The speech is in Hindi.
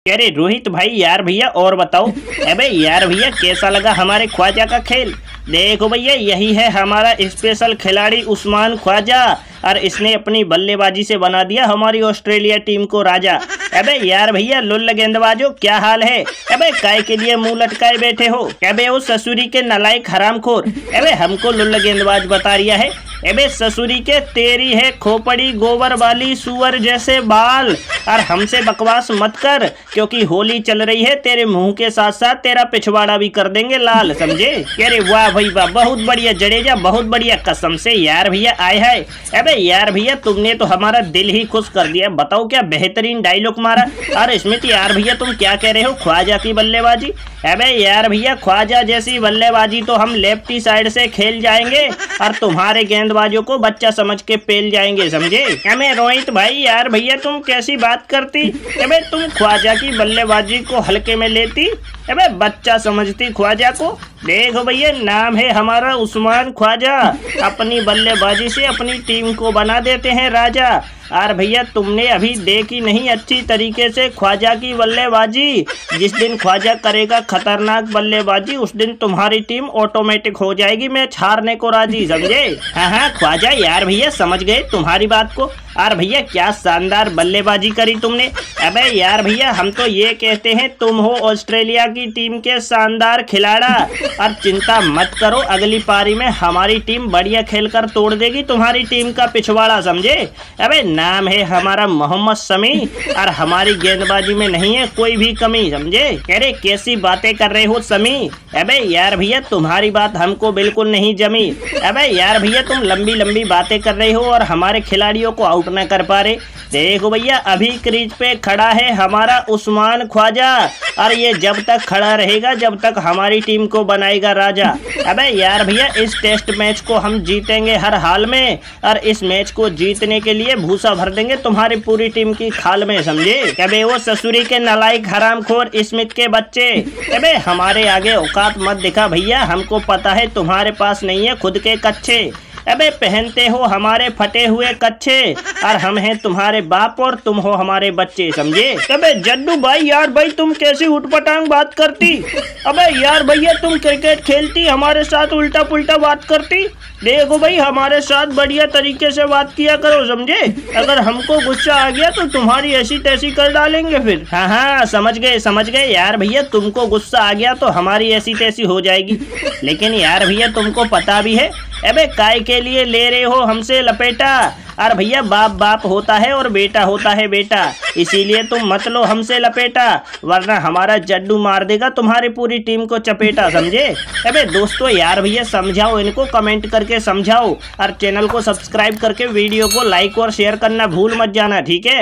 कह रहे रोहित भाई यार भैया और बताओ। अबे यार भैया कैसा लगा हमारे ख्वाजा का खेल। देखो भैया यही है हमारा स्पेशल खिलाड़ी उस्मान ख्वाजा, और इसने अपनी बल्लेबाजी से बना दिया हमारी ऑस्ट्रेलिया टीम को राजा। अबे यार भैया लुल्ल गेंदबाजों क्या हाल है। अबे काय के लिए मुंह लटकाए बैठे हो। अबे वो ससुरी के नालायक हरामखोर। अबे हमको लुल्ल गेंदबाज बता रिया है। अबे ससुरी के तेरी है खोपड़ी गोबर वाली सुअर जैसे बाल, और हमसे बकवास मत कर क्योंकि होली चल रही है। तेरे मुंह के साथ साथ तेरा पिछवाड़ा भी कर देंगे लाल, समझे। अरे वाह भाई वाह, बहुत बढ़िया जडेजा, बहुत बढ़िया। कसम से यार भैया आए है। अबे यार भैया तुमने तो हमारा दिल ही खुश कर दिया। बताओ क्या बेहतरीन डायलॉग मारा। और स्मिथ यार भैया तुम क्या कह रहे हो ख्वाजा की बल्लेबाजी। अबे यार भैया ख्वाजा जैसी बल्लेबाजी तो हम लेफ्टी साइड से खेल जाएंगे और तुम्हारे गेंदबाजों को बच्चा समझ के पेल जाएंगे, समझे। अबे रोहित भाई यार भैया तुम कैसी बात करती। अबे तुम ख्वाजा की बल्लेबाजी को हल्के में लेती। अबे बच्चा समझती ख्वाजा को। देखो भैया नाम है हमारा उस्मान ख्वाजा, अपनी बल्लेबाजी से अपनी टीम को बना देते हैं राजा। और भैया तुमने अभी देखी नहीं अच्छी तरीके से ख्वाजा की बल्लेबाजी। जिस दिन ख्वाजा करेगा खतरनाक बल्लेबाजी उस दिन तुम्हारी टीम ऑटोमेटिक हो जाएगी मैच हारने को राजी, समझे। हाँ ख्वाजा यार भैया समझ गए तुम्हारी बात को। और भैया क्या शानदार बल्लेबाजी करी तुमने। अबे यार भैया हम तो ये कहते हैं तुम हो ऑस्ट्रेलिया की टीम के शानदार खिलाड़ा। और चिंता मत करो अगली पारी में हमारी टीम बढ़िया खेलकर तोड़ देगी तुम्हारी टीम का पिछवाड़ा, समझे। अबे नाम है हमारा मोहम्मद शमी और हमारी गेंदबाजी में नहीं है कोई भी कमी, समझे। कह रहे कैसी बातें कर रहे हो शमी। अबे यार भैया तुम्हारी बात हमको बिल्कुल नहीं जमी। अबे यार भैया तुम लंबी लंबी बातें कर रहे हो और हमारे खिलाड़ियों को आउट न कर पा रहे। देखो भैया अभी क्रीज पे खड़ा है हमारा उस्मान ख्वाजा, और ये जब तक खड़ा रहेगा जब तक हमारी टीम को बनाएगा राजा। अबे यार भैया इस टेस्ट मैच को हम जीतेंगे हर हाल में, और इस मैच को जीतने के लिए भूसा भर देंगे तुम्हारी पूरी टीम की खाल में, समझे। अबे वो ससुरी के नालायक हरामखोर स्मिथ के बच्चे। अबे हमारे आगे औकात मत दिखा भैया, हमको पता है तुम्हारे पास नहीं है खुद के कच्छे। अबे पहनते हो हमारे फटे हुए कच्छे, और हम हैं तुम्हारे बाप और तुम हो हमारे बच्चे, समझे। अबे जड्डू भाई यार भाई तुम कैसी उठपटांग बात करती। अबे यार भैया तुम क्रिकेट खेलती हमारे साथ उल्टा पुल्टा बात करती। देखो भाई हमारे साथ बढ़िया तरीके से बात किया करो, समझे। अगर हमको गुस्सा आ गया तो तुम्हारी ऐसी तैसी कर डालेंगे फिर। हाँ समझ गए यार भैया, तुमको गुस्सा आ गया तो हमारी ऐसी तैसी हो जाएगी। लेकिन यार भैया तुमको पता भी है अबे काय के लिए ले रहे हो हमसे लपेटा। और भैया बाप बाप होता है और बेटा होता है बेटा, इसीलिए तुम मत लो हमसे लपेटा, वरना हमारा जड्डू मार देगा तुम्हारी पूरी टीम को चपेटा, समझे। अबे दोस्तों यार भैया समझाओ इनको, कमेंट करके समझाओ, और चैनल को सब्सक्राइब करके वीडियो को लाइक और शेयर करना भूल मत जाना, ठीक है।